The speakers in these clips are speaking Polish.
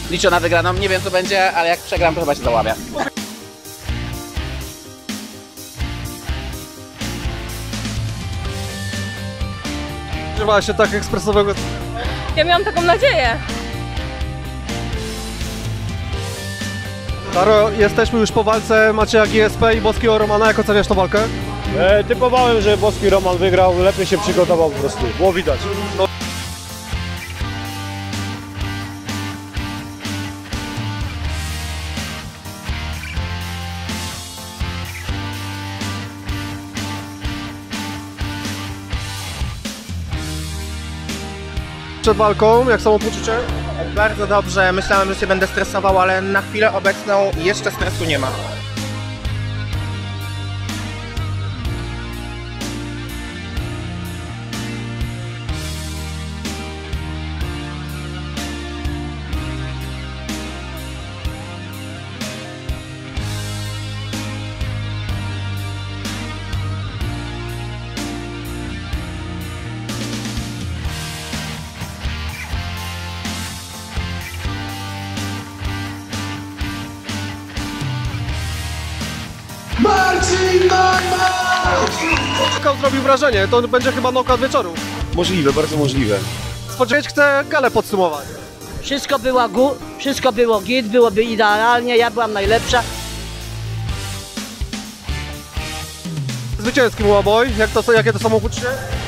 liczę na wygraną. Nie wiem co będzie, ale jak przegram to chyba się załamie. Spodziewałaś się tak ekspresowego... Ja miałam taką nadzieję. Taro, jesteśmy już po walce Macieja GSP i Boskiego Romana. Jak oceniasz tą walkę? Typowałem, że Boski Roman wygrał, lepiej się przygotował po prostu, było widać. Przed walką, jak samopoczucie? Bardzo dobrze, myślałem, że się będę stresował, ale na chwilę obecną jeszcze stresu nie ma. Knockout zrobił wrażenie, to będzie chyba knockout wieczoru. Możliwe, bardzo możliwe. Spodziewać chcę galę podsumować. Wszystko było git, byłoby idealnie, ja byłam najlepsza. Zwycięski Muay, jakie to samopoczucie?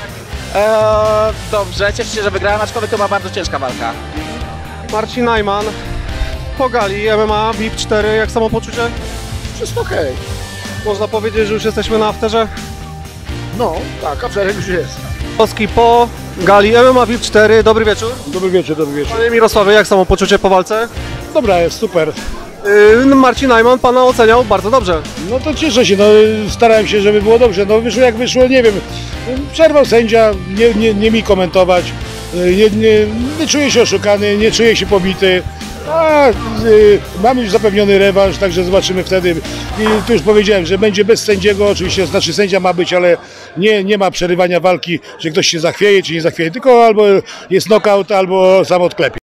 Dobrze, cieszę się, że wygrałem, aczkolwiek to była bardzo ciężka walka. Marcin Najman po gali MMA VIP 4, jak samopoczucie? Wszystko okej. Można powiedzieć, że już jesteśmy na afterze. No, tak, afterek już jest. Boski po gali MMA VIP 4, dobry wieczór. Dobry wieczór, dobry wieczór. Panie Mirosławie, jak samopoczucie po walce? Dobra, jest super. Marcin Najman pana oceniał bardzo dobrze. No to cieszę się, no starałem się, żeby było dobrze. No wyszło jak wyszło, nie wiem. Przerwał sędzia, nie mi komentować. Nie czuję się oszukany, nie czuję się pobity. Mam już zapewniony rewanż, także zobaczymy wtedy. I tu już powiedziałem, że będzie bez sędziego, oczywiście, znaczy sędzia ma być, ale nie ma przerywania walki, że ktoś się zachwieje czy nie zachwieje, tylko albo jest knockout, albo sam odklepie.